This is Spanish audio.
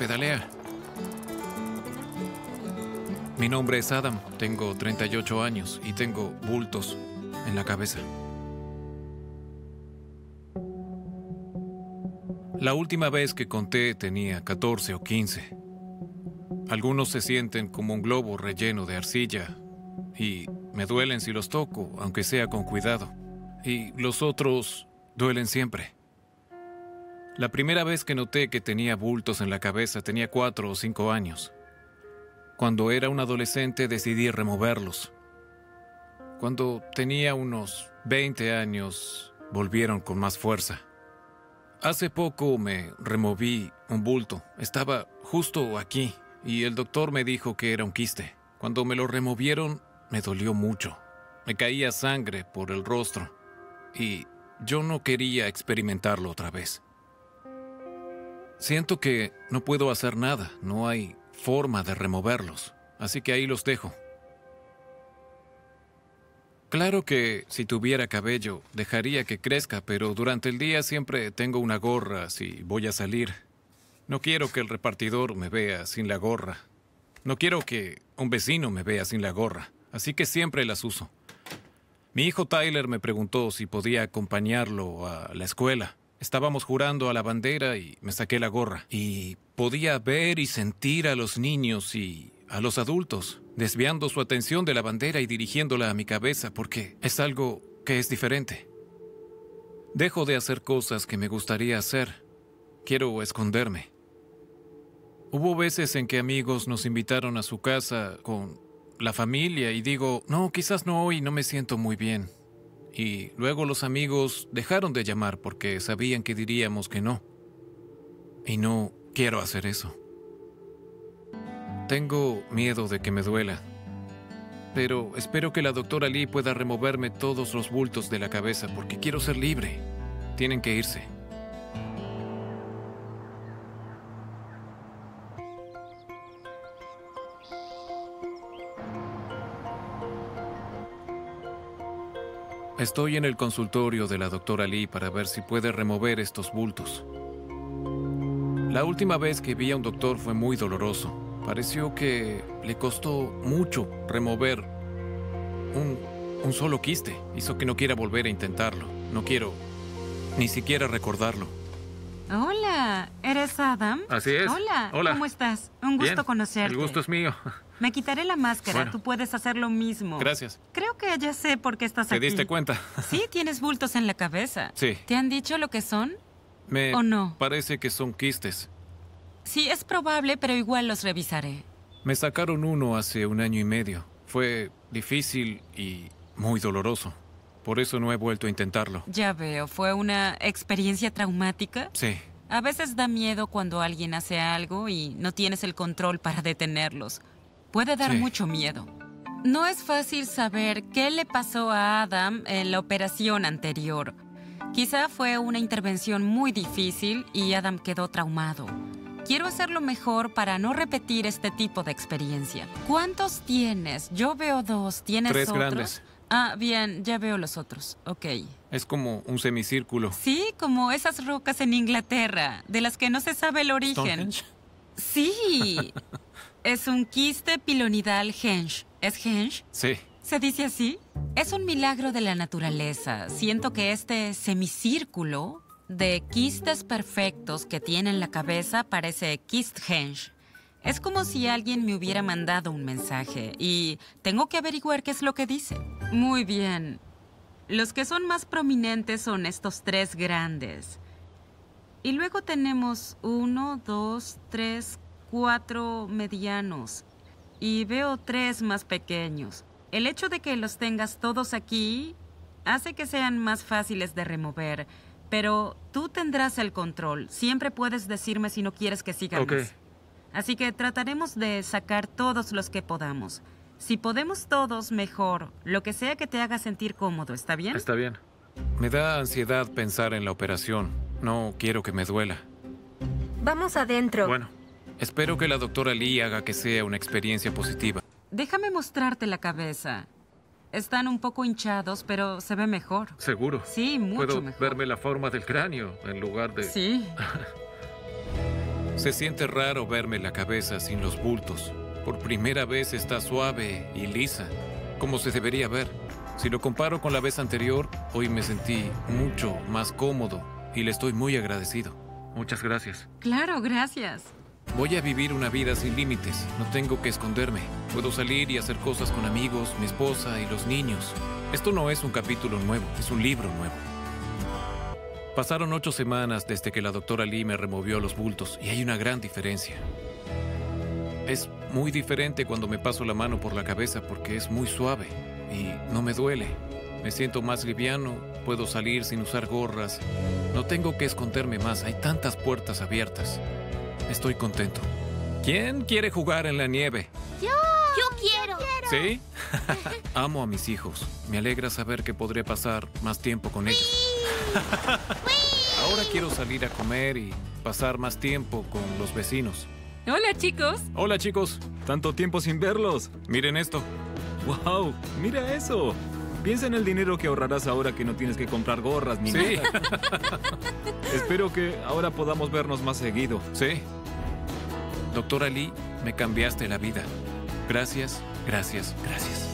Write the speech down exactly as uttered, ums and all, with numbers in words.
pedalea. Mi nombre es Adam, tengo treinta y ocho años y tengo bultos en la cabeza. La última vez que conté tenía catorce o quince. Algunos se sienten como un globo relleno de arcilla y me duelen si los toco, aunque sea con cuidado. Y los otros duelen siempre. La primera vez que noté que tenía bultos en la cabeza tenía cuatro o cinco años. Cuando era un adolescente decidí removerlos. Cuando tenía unos veinte años, volvieron con más fuerza. Hace poco me removí un bulto. Estaba justo aquí y el doctor me dijo que era un quiste. Cuando me lo removieron, me dolió mucho. Me caía sangre por el rostro y yo no quería experimentarlo otra vez. Siento que no puedo hacer nada, no hay forma de removerlos, así que ahí los dejo. Claro que si tuviera cabello, dejaría que crezca, pero durante el día siempre tengo una gorra si voy a salir. No quiero que el repartidor me vea sin la gorra. No quiero que un vecino me vea sin la gorra, así que siempre las uso. Mi hijo Tyler me preguntó si podía acompañarlo a la escuela. Estábamos jurando a la bandera y me saqué la gorra. Y podía ver y sentir a los niños y a los adultos, desviando su atención de la bandera y dirigiéndola a mi cabeza, porque es algo que es diferente. Dejo de hacer cosas que me gustaría hacer. Quiero esconderme. Hubo veces en que amigos nos invitaron a su casa con la familia y digo, no, quizás no hoy, no me siento muy bien. Y luego los amigos dejaron de llamar porque sabían que diríamos que no. Y no quiero hacer eso. Tengo miedo de que me duela. Pero espero que la doctora Lee pueda removerme todos los bultos de la cabeza porque quiero ser libre. Tienen que irse. Estoy en el consultorio de la doctora Lee para ver si puede remover estos bultos. La última vez que vi a un doctor fue muy doloroso. Pareció que le costó mucho remover un, un solo quiste. Hizo que no quiera volver a intentarlo. No quiero ni siquiera recordarlo. Hola, ¿eres Adam? Así es. Hola, Hola. ¿Cómo estás? Un gusto Bien. conocerte. El gusto es mío. Me quitaré la máscara, Bueno. tú puedes hacer lo mismo. Gracias. Creo que ya sé por qué estás ¿Te aquí. diste cuenta? Sí, tienes bultos en la cabeza. Sí. ¿Te han dicho lo que son? Me ¿O no? parece que son quistes. Sí, es probable, pero igual los revisaré. Me sacaron uno hace un año y medio. Fue difícil y muy doloroso. Por eso no he vuelto a intentarlo. Ya veo, ¿fue una experiencia traumática? Sí. A veces da miedo cuando alguien hace algo y no tienes el control para detenerlos. Puede dar Sí. mucho miedo. No es fácil saber qué le pasó a Adam en la operación anterior. Quizá fue una intervención muy difícil y Adam quedó traumado. Quiero hacerlo mejor para no repetir este tipo de experiencia. ¿Cuántos tienes? Yo veo dos. ¿Tienes Tres otros? grandes. Ah, bien, ya veo los otros. Ok. Es como un semicírculo. Sí, como esas rocas en Inglaterra, de las que no se sabe el origen. ¿Stonehenge? Sí. Es un quiste pilonidal henge. ¿Es henge? Sí. ¿Se dice así? Es un milagro de la naturaleza. Siento que este semicírculo de quistes perfectos que tiene en la cabeza parece quist-henge. Es como si alguien me hubiera mandado un mensaje y tengo que averiguar qué es lo que dice. Muy bien. Los que son más prominentes son estos tres grandes. Y luego tenemos uno, dos, tres, cuatro medianos. Y veo tres más pequeños. El hecho de que los tengas todos aquí hace que sean más fáciles de remover. Pero tú tendrás el control. Siempre puedes decirme si no quieres que sigamos. Ok. Así que trataremos de sacar todos los que podamos. Si podemos todos, mejor. Lo que sea que te haga sentir cómodo, ¿está bien? Está bien. Me da ansiedad pensar en la operación. No quiero que me duela. Vamos adentro. Bueno, espero que la doctora Lee haga que sea una experiencia positiva. Déjame mostrarte la cabeza. Están un poco hinchados, pero se ve mejor. ¿Seguro? Sí, mucho Puedo mejor. verme la forma del cráneo en lugar de... Sí. Se siente raro verme la cabeza sin los bultos. Por primera vez está suave y lisa, como se debería ver. Si lo comparo con la vez anterior, hoy me sentí mucho más cómodo y le estoy muy agradecido. Muchas gracias. Claro, gracias. Voy a vivir una vida sin límites. No tengo que esconderme. Puedo salir y hacer cosas con amigos, mi esposa y los niños. Esto no es un capítulo nuevo, es un libro nuevo. Pasaron ocho semanas desde que la doctora Lee me removió los bultos y hay una gran diferencia. Es muy diferente cuando me paso la mano por la cabeza porque es muy suave y no me duele. Me siento más liviano, puedo salir sin usar gorras. No tengo que esconderme más, hay tantas puertas abiertas. Estoy contento. ¿Quién quiere jugar en la nieve? ¡Yo! ¡Yo quiero! ¿Sí? Amo a mis hijos. Me alegra saber que podré pasar más tiempo con ellos. Ahora quiero salir a comer y pasar más tiempo con los vecinos. Hola, chicos. Hola, chicos. Tanto tiempo sin verlos. Miren esto. ¡Wow! ¡Mira eso! Piensa en el dinero que ahorrarás ahora que no tienes que comprar gorras ni Sí. nada. Espero que ahora podamos vernos más seguido. Sí. Doctora Lee, me cambiaste la vida. Gracias, gracias, gracias.